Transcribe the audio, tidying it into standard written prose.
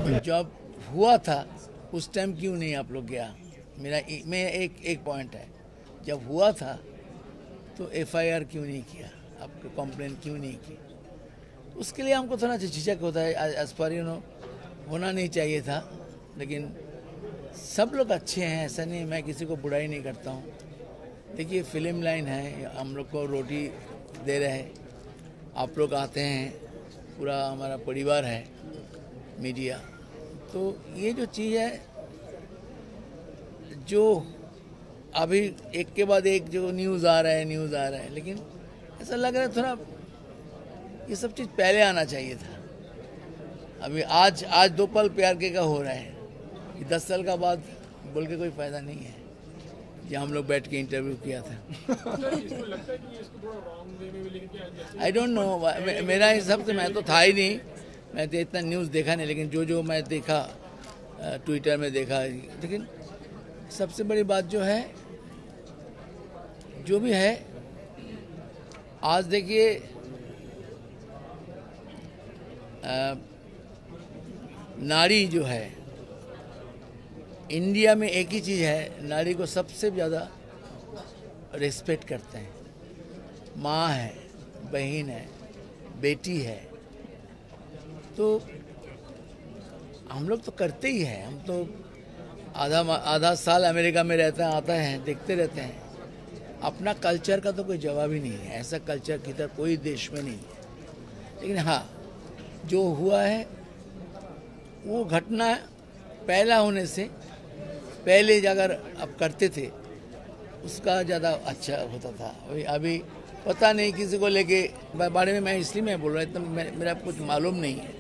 जब हुआ था उस टाइम क्यों नहीं आप लोग गया? मैं एक पॉइंट है, जब हुआ था तो एफआईआर क्यों नहीं किया, आपको कंप्लेन क्यों नहीं की? उसके लिए हमको थोड़ा झिझक होता है। एज पर होना नहीं चाहिए था, लेकिन सब लोग अच्छे हैं, ऐसा नहीं, मैं किसी को बुराई नहीं करता हूँ। देखिए फिल्म लाइन है, हम लोग को रोटी दे रहे हैं, आप लोग आते हैं, पूरा हमारा परिवार है मीडिया। तो ये जो चीज़ है, जो अभी एक के बाद एक जो न्यूज़ आ रहा है, लेकिन ऐसा लग रहा है थोड़ा ये सब चीज़ पहले आना चाहिए था। अभी आज दो पल प्यार के का हो रहा है, 10 साल का बाद बोल के कोई फायदा नहीं है। जहाँ हम लोग बैठ के इंटरव्यू किया था। आई डोंट नो, मेरा हिसाब से मैं तो था ही नहीं, मैं तो इतना न्यूज़ देखा नहीं, लेकिन जो मैं देखा ट्विटर में देखा। लेकिन सबसे बड़ी बात जो है, जो भी है, आज देखिए नारी जो है इंडिया में, एक ही चीज़ है, नारी को सबसे ज़्यादा रिस्पेक्ट करते हैं। माँ है, बहन है, बेटी है, तो हम लोग तो करते ही हैं। हम तो आधा साल अमेरिका में रहते हैं, आता है, देखते रहते हैं। अपना कल्चर का तो कोई जवाब ही नहीं है, ऐसा कल्चर किधर कोई देश में नहीं है। लेकिन हाँ, जो हुआ है वो घटना पहला होने से पहले अगर आप करते थे उसका ज़्यादा अच्छा होता था। अभी पता नहीं, किसी को लेके बारे में मैं इसलिए मैं बोल रहा हूँ, इतना मेरा कुछ मालूम नहीं है।